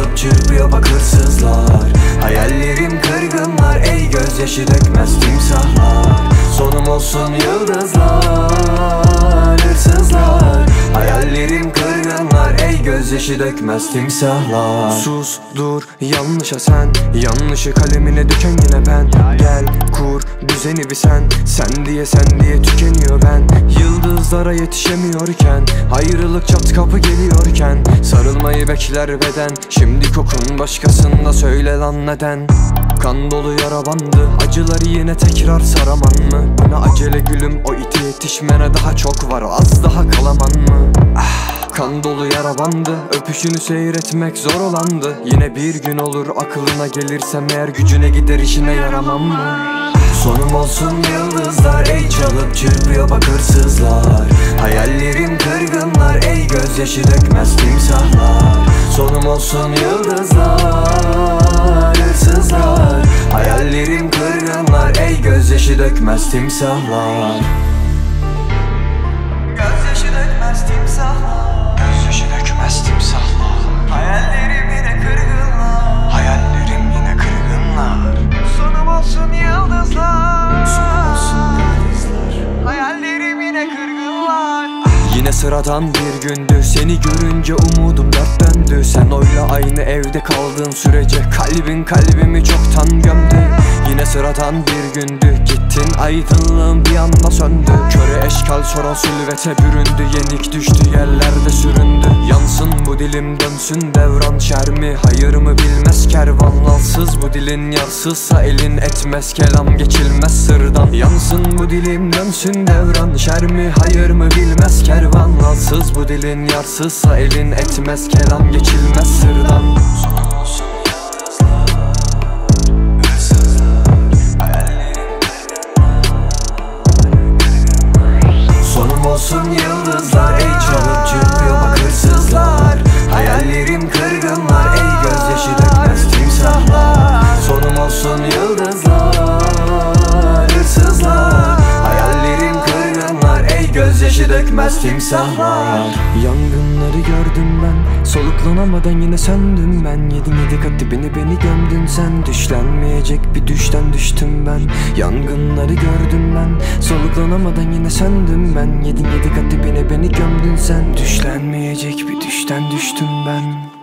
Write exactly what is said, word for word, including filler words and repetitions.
çalıp çırpıyor bak hırsızlar. Hayallerim kırgınlar, ey gözyaşı dökmez timsahlar. Sonum olsun yıldızlar, hırsızlar. Hayallerim kırgınlar, ey gözyaşı dökmez timsahlar. Sus dur yanlışa sen, yanlışı kalemine döken yine ben. Gel kur düzeni bir sen, sen diye sen diye tükeniyor ben. Yıldızlara yetişemiyorken, ayrılık çat kapı geliyorken, sarılmayı bekler beden. Şimdi kokun başkasında, söyle lan neden? Kan dolu yara bandı, acıları yine tekrar saraman mı? Bana acele gülüm, o iti yetişmene daha çok var, az daha kalaman mı? Ah, kan dolu yara bandı, öpüşünü seyretmek zor olandı. Yine bir gün olur aklına gelirsem eğer, gücüne gider işine yaramam mı? Sonum olsun yıldızlar, ey çalıp çırpıyor bak hırsızlar. Hayallerim kırgınlar, ey gözyaşı dökmez timsahlar. Sonum olsun yıldızlar, hırsızlar. Hayallerim kırgınlar, ey gözyaşı dökmez timsahlar. Gözyaşı dökmez timsahlar, gözyaşı dökmez timsahlar. Hayallerim yine kırgınlar, hayallerim yine kırgınlar. Sonum olsun yıldızlar, sonum olsun yıldızlar. Hayallerim yine kırgınlar. Yine sıradan bir gündü, seni görünce umudum dert döndü. Sen oyla aynı evde kaldığın sürece kalbin kalbimi çoktan gömdü. Yine sıradan bir gündü, gittin aydınlığım bir anda söndü. Köre eşkal soran sülvete büründü, yenik düştü yerlerde süründü. Yansın bu dilim dönsün devran, şer mi hayır mı bilmez kervan. Alsız bu dilin yarsızsa elin etmez kelam, geçilmez sırdan. Yansın bu dilim dönsün devran, şer mi hayır mı bilmez kervan. Alsız bu dilin yarsızsa elin etmez kelam, geçilmez sırdan. Sonum olsun yıldızlar, ey çalıp çırpıyor bak hırsızlar. Hayallerim kırgınlar, ey gözyaşı dökmez timsahlar. Sonum olsun yıldızlar, hırsızlar. Hayallerim kırgınlar, ey gözyaşı dökmez timsahlar. Yangınları gördüm ben, soluklanamadan yine söndüm ben. Yedin yedi kat dibini beni gömdün sen, düşlenmeyecek bir düşten düştüm ben. Yangınları gördüm ben, soluklanamadan yine söndüm ben. Yedin yedi kat dibine beni gömdün sen, düşlenmeyecek bir düşten düştüm ben.